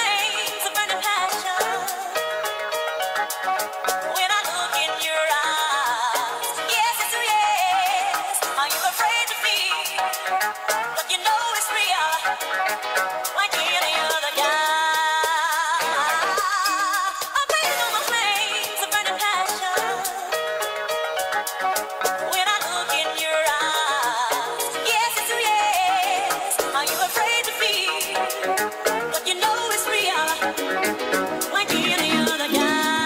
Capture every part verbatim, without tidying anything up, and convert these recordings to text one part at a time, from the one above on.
flames of burning passion. When I look in your eyes, yes, yes, oh yes. Are you afraid to feel? But you know it's real, like any other guy. I'm waiting on the flames of burning passion. When I look in your eyes, yes, yes, oh yes. Are you afraid to feel? But you know it's real, like any other guy.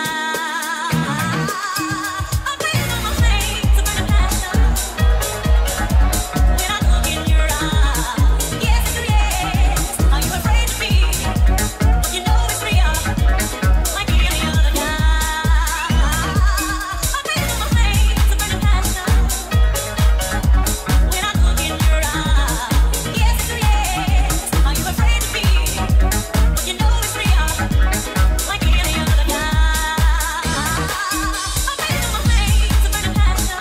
I'm waiting on the flames of burning passion. When I look in your eyes, yes, yes, oh yes. Are you afraid to feel? But you know it's real, like any other guy. I'm waiting on the flames of burning passion. When I look in your eyes, yes, yes, oh yes. Are you afraid to feel? But you know it's real, like any other guy. I'm waiting on the flames of burning passion.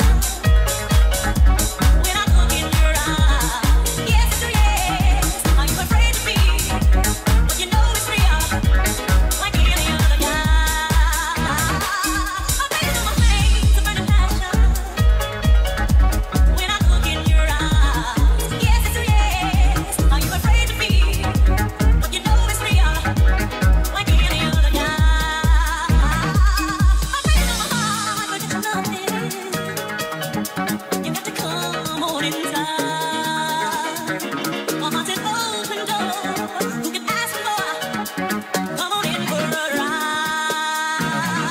When I look in your eyes, yes, yes, oh yes. Are you afraid to feel? But you know it's real, like any other guy. I'm waiting on the flames of burning passion. When I look in your eyes, yes, yes, oh yes. Are you afraid to feel? But you know it's real, like any other guy. I'm waiting on the heart, but it's nothing. You got to come on inside. My heart's an open door. Who can ask more? Come on in for a ride.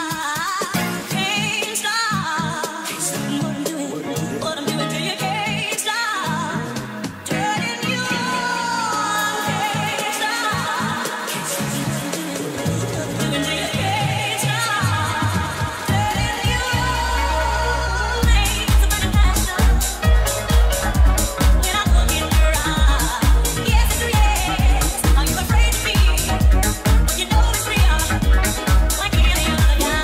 Can't stop what I'm doing, what I'm doing till you can't stop. Turning you on, can't stop. Doing till you can't stop. Turning you on, flames of burning passion. When I look in your eyes, yes, yes, oh yes. Are you afraid to feel? But you know it's real, like any other guy.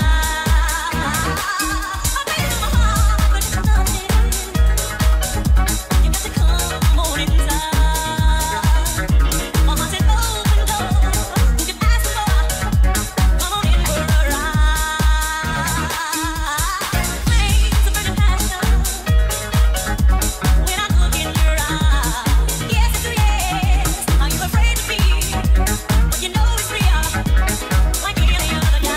I'm waiting on my heart, but it's nothing. You got to come on inside. My heart's an open door. Who can ask more? Come on in for a ride. Flames of burning passion. When I look in your eyes, yes, yes, oh yes. Are you afraid to feel? But you know it's real, like any other guy.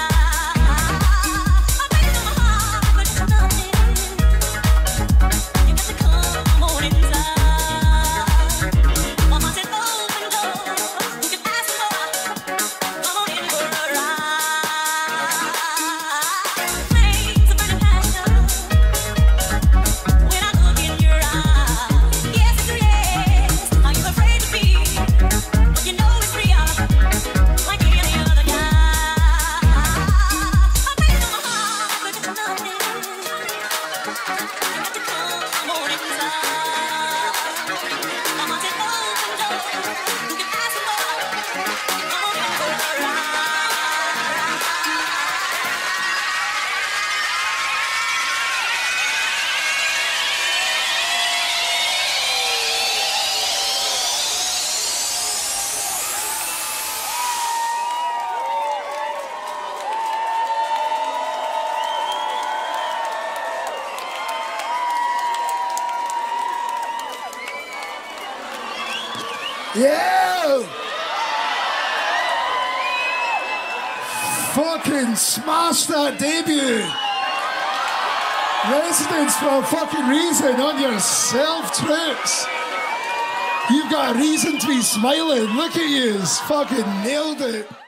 I'm waiting on my heart, but it's nothing. You got to come on inside. My heart's an open door. Who can ask more? Come on in for a ride. Flames of burning passion. When I look in your eyes, yes, yes, oh yes. Are you afraid to feel? But you know it's real, like any other guy. I'm waiting on my heart, but it's nothing. You got to come on inside. My heart's an open door. Who can ask more? Come on in for a ride. Yeah! Fucking smash that debut! Residents for a fucking reason on yourself, Troops! You've got a reason to be smiling. Look at you, fucking nailed it.